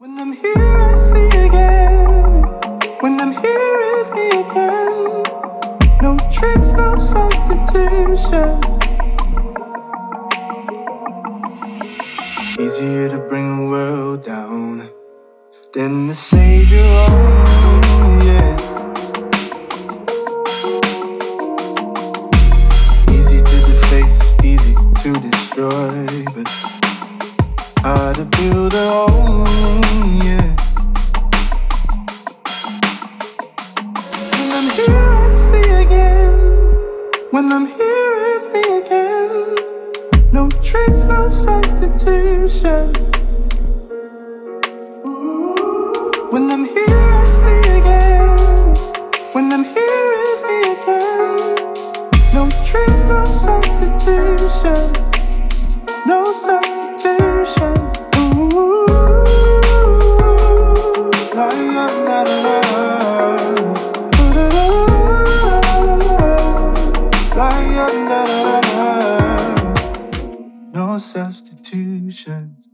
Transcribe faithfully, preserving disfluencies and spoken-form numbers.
When I'm here, I see again. When I'm here, it's me again. No tricks, no substitution. Easier to bring the world down than to save your own, yeah. Easy to deface, easy to destroy, but hard to build a home, yeah. When I'm here, I see again. When I'm here, it's me again. No tricks, no substitution. When I'm here, I see again. When I'm here, it's me again. No tricks, no substitution. No substitution. Ooh, la la la la, la la la la. No substitutions.